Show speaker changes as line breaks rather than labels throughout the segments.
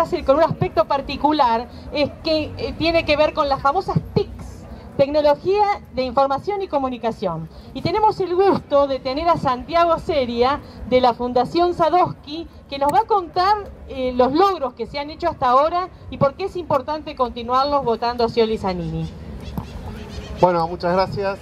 clase con un aspecto particular, es que tiene que ver con las famosas TICs, Tecnología de Información y Comunicación. Y tenemos el gusto de tener a Santiago Seria, de la Fundación Sadowski, que nos va a contar los logros que se han hecho hasta ahora y por qué es importante continuarlos votando Scioli Zanini.
Bueno, muchas gracias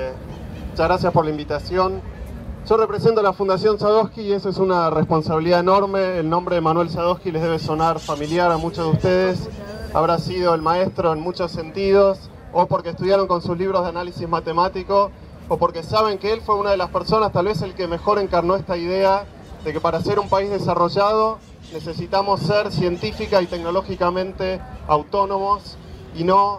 por la invitación. Yo represento a la Fundación Sadowski y eso es una responsabilidad enorme. El nombre de Manuel Sadowski les debe sonar familiar a muchos de ustedes. Habrá sido el maestro en muchos sentidos, o porque estudiaron con sus libros de análisis matemático, o porque saben que él fue una de las personas, tal vez el que mejor encarnó esta idea de que para ser un país desarrollado necesitamos ser científica y tecnológicamente autónomos y no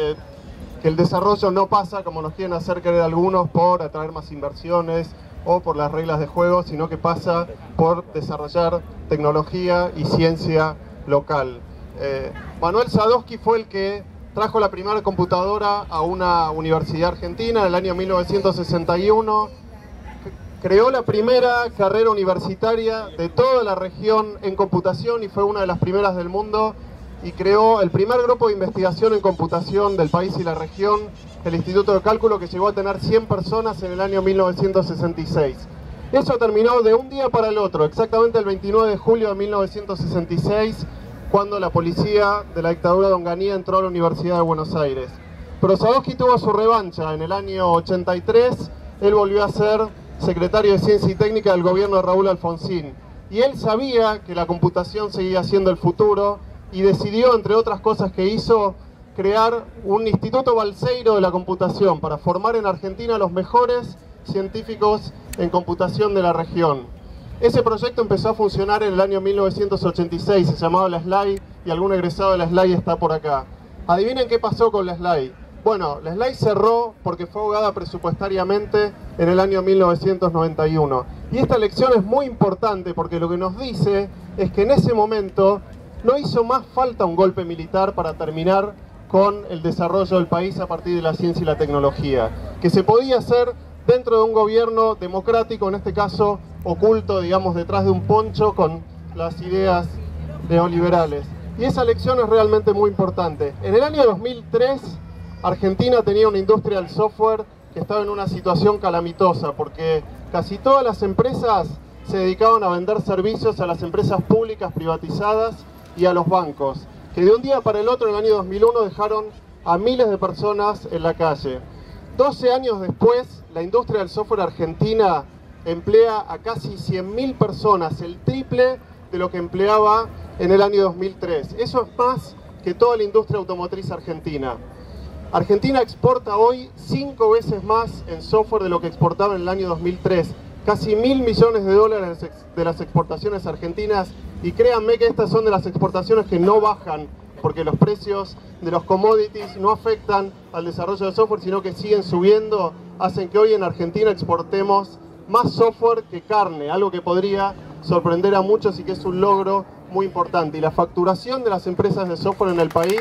que el desarrollo no pasa, como nos quieren hacer creer algunos, por atraer más inversiones o por las reglas de juego, sino que pasa por desarrollar tecnología y ciencia local. Manuel Sadowski fue el que trajo la primera computadora a una universidad argentina en el año 1961, creó la primera carrera universitaria de toda la región en computación y fue una de las primeras del mundo, y creó el primer grupo de investigación en computación del país y la región, el Instituto de Cálculo, que llegó a tener 100 personas en el año 1966. Eso terminó de un día para el otro, exactamente el 29 de julio de 1966, cuando la policía de la dictadura de Onganía entró a la Universidad de Buenos Aires. Pero Sadowski tuvo su revancha. En el año 83, él volvió a ser secretario de Ciencia y Técnica del gobierno de Raúl Alfonsín. Y él sabía que la computación seguía siendo el futuro y decidió, entre otras cosas que hizo, crear un Instituto Balseiro de la computación para formar en Argentina a los mejores científicos en computación de la región. Ese proyecto empezó a funcionar en el año 1986, se llamaba la SLAI y algún egresado de la SLAI está por acá. Adivinen qué pasó con la SLAI. Bueno, la SLAI cerró porque fue ahogada presupuestariamente en el año 1991. Y esta lección es muy importante porque lo que nos dice es que en ese momento no hizo más falta un golpe militar para terminar con el desarrollo del país a partir de la ciencia y la tecnología. Que se podía hacer dentro de un gobierno democrático, en este caso oculto, digamos, detrás de un poncho con las ideas neoliberales. Y esa lección es realmente muy importante. En el año 2003, Argentina tenía una industria del software que estaba en una situación calamitosa, porque casi todas las empresas se dedicaban a vender servicios a las empresas públicas privatizadas y a los bancos, que de un día para el otro, en el año 2001, dejaron a miles de personas en la calle. 12 años después, la industria del software argentina emplea a casi 100.000 personas, el triple de lo que empleaba en el año 2003. Eso es más que toda la industria automotriz argentina. Argentina exporta hoy 5 veces más en software de lo que exportaba en el año 2003. Casi 1.000 millones de dólares de las exportaciones argentinas, y créanme que estas son de las exportaciones que no bajan, porque los precios de los commodities no afectan al desarrollo de software, sino que siguen subiendo, hacen que hoy en Argentina exportemos más software que carne, algo que podría sorprender a muchos y que es un logro muy importante. Y la facturación de las empresas de software en el país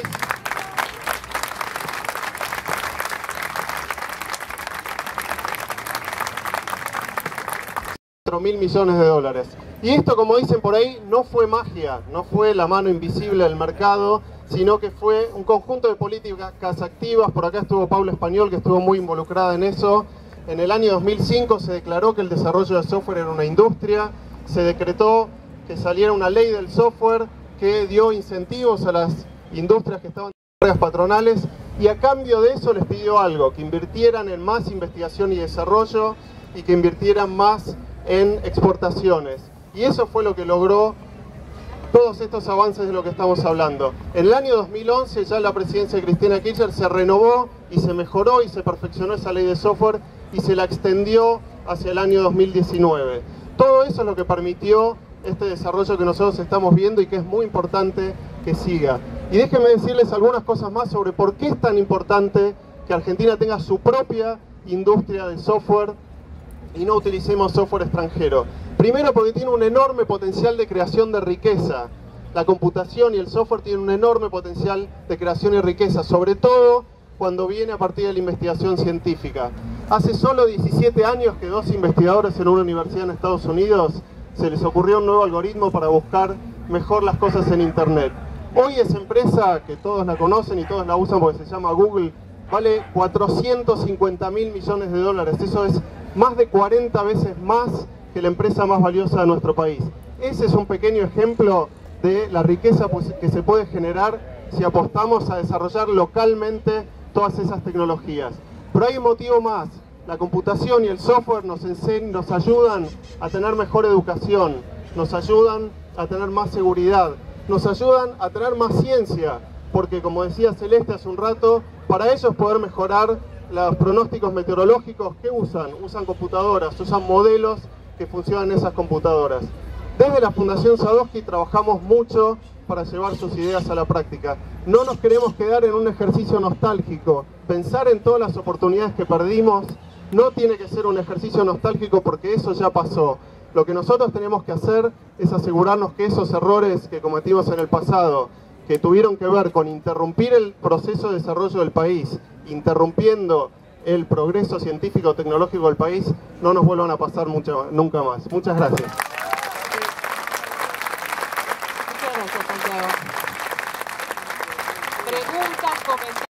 $4.000 millones de dólares. Y esto, como dicen por ahí, no fue magia, no fue la mano invisible del mercado, sino que fue un conjunto de políticas activas. Por acá estuvo Paula Español, que estuvo muy involucrada en eso. En el año 2005 se declaró que el desarrollo de software era una industria, se decretó que saliera una ley del software que dio incentivos a las industrias que estaban en cargas patronales, y a cambio de eso les pidió algo: que invirtieran en más investigación y desarrollo y que invirtieran más en exportaciones. Y eso fue lo que logró todos estos avances de lo que estamos hablando. En el año 2011, ya en la presidencia de Cristina Kirchner, se renovó y se mejoró y se perfeccionó esa ley de software y se la extendió hacia el año 2019. Todo eso es lo que permitió este desarrollo que nosotros estamos viendo y que es muy importante que siga. Y déjenme decirles algunas cosas más sobre por qué es tan importante que Argentina tenga su propia industria de software y no utilicemos software extranjero. Primero, porque tiene un enorme potencial de creación de riqueza. La computación y el software tienen un enorme potencial de creación y riqueza, sobre todo cuando viene a partir de la investigación científica. Hace solo 17 años que 2 investigadores en una universidad en Estados Unidos se les ocurrió un nuevo algoritmo para buscar mejor las cosas en Internet. Hoy esa empresa, que todos la conocen y todos la usan porque se llama Google, vale 450.000 millones de dólares. Eso es más de 40 veces más que la empresa más valiosa de nuestro país. Ese es un pequeño ejemplo de la riqueza que se puede generar si apostamos a desarrollar localmente todas esas tecnologías. Pero hay un motivo más. La computación y el software nos ayudan a tener mejor educación, nos ayudan a tener más seguridad, nos ayudan a tener más ciencia, porque como decía Celeste hace un rato, para ellos poder mejorar los pronósticos meteorológicos, ¿qué usan? Usan computadoras, usan modelos que funcionan en esas computadoras. Desde la Fundación Sadowski trabajamos mucho para llevar sus ideas a la práctica. No nos queremos quedar en un ejercicio nostálgico. Pensar en todas las oportunidades que perdimos no tiene que ser un ejercicio nostálgico porque eso ya pasó. Lo que nosotros tenemos que hacer es asegurarnos que esos errores que cometimos en el pasado, que tuvieron que ver con interrumpir el proceso de desarrollo del país, interrumpiendo el progreso científico-tecnológico del país, no nos vuelvan a pasar nunca más. Muchas gracias.
Muchas gracias, Santiago. Preguntas, comentarios.